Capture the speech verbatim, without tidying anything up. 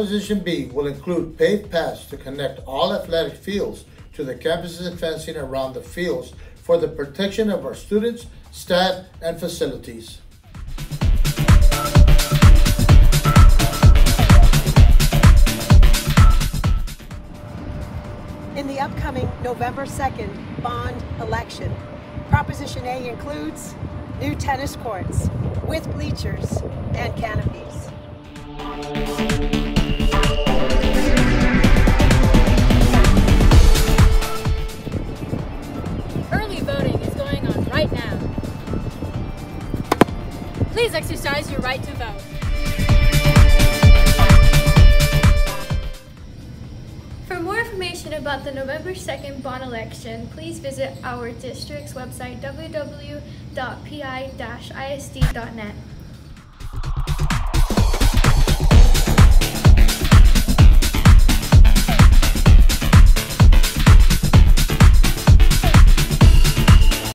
Proposition B will include paved paths to connect all athletic fields to the campuses and fencing around the fields for the protection of our students, staff, and facilities. In the upcoming November second bond election, Proposition A includes new tennis courts with bleachers and canopies. Early voting is going on right now. Please exercise your right to vote. For more information about the November second bond election, please visit our district's website w w w dot p i dash i s d dot net.